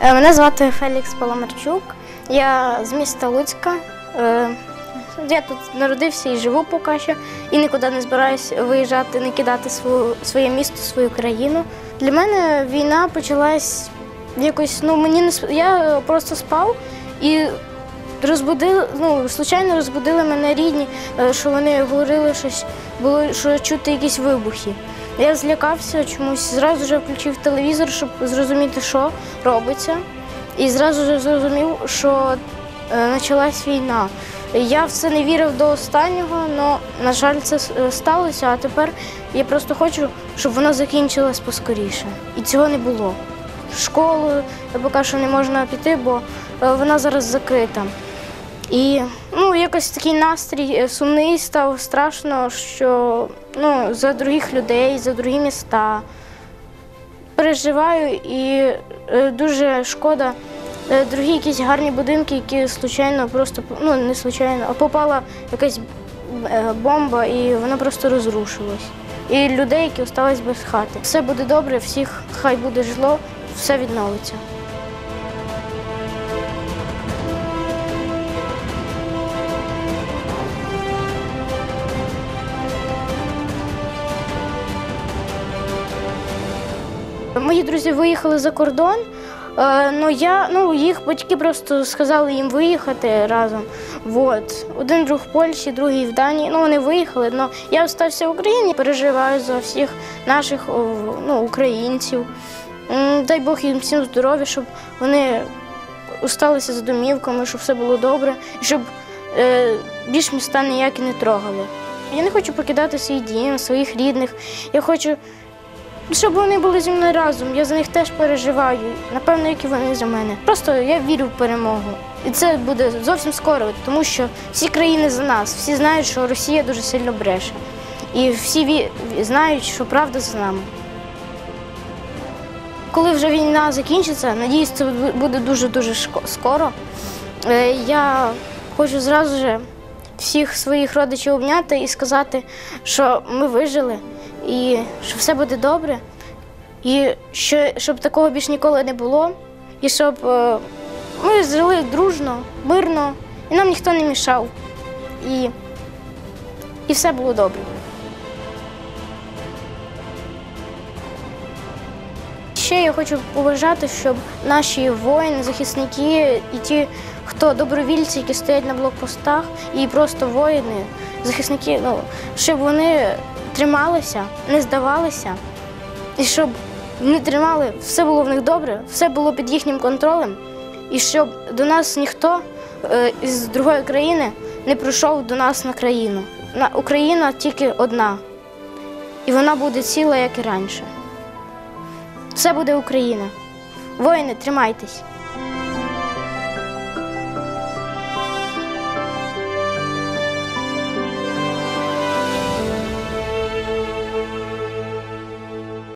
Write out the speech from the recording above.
Мене звати Фелікс Паламарчук, я з міста Луцька. Я тут народився і живу поки що, і нікуди не збираюся виїжджати, не кидати своє місто, свою країну. Для мене війна почалась якось, я просто спав і случайно розбудили мене рідні, що вони говорили щось, що чути якісь вибухи. Я злякався чомусь, зразу ж включив телевізор, щоб зрозуміти, що робиться. І зразу ж зрозумів, що почалась війна. Я в це не вірив до останнього, але, на жаль, це сталося, а тепер я просто хочу, щоб воно закінчилось поскоріше. І цього не було. В школу поки що не можна піти, бо вона зараз закрита. І якось такий настрій сумний став, страшно, що за других людей, за другі міста. Переживаю і дуже шкода. Другі якісь гарні будинки, які случайно просто, не случайно, а попала якась бомба і вона просто розрушилась. І людей, які залишились без хати. Все буде добре, всіх хай буде житло, все відновиться. Мої друзі виїхали за кордон, їх батьки просто сказали їм виїхати разом. Один друг в Польщі, другий в Данії. Вони виїхали, але я залишився в Україні, переживаю за всіх наших українців. Дай Бог їм всім здоров'я, щоб вони залишилися за домівками, щоб все було добре, і щоб більш міста ніякі не трогали. Я не хочу покидати свій дім, своїх рідних. Я хочу, щоб вони були зі мною разом, я за них теж переживаю, напевно, як і вони за мене. Просто я вірю в перемогу. І це буде зовсім скоро, тому що всі країни за нас, всі знають, що Росія дуже сильно бреше. І всі знають, що правда за нами. Коли вже війна закінчиться, надіюсь, це буде дуже-дуже скоро, я хочу зразу ж всіх своїх родичів обняти і сказати, що ми вижили, і що все буде добре, і щоб такого більш ніколи не було, і щоб ми жили дружно, мирно, і нам ніхто не мішав, і все було добре. Ще я хочу побажати, щоб наші воїни, захисники і ті, хто добровільці, які стоять на блокпостах, і просто воїни, захисники, щоб вони трималися, не здавалися, і щоб вони тримали, все було в них добре, все було під їхнім контролем, і щоб до нас ніхто з другої країни не прийшов до нас на країну. Україна тільки одна, і вона буде ціла, як і раніше. Все буде Україна. Воїни, тримайтесь!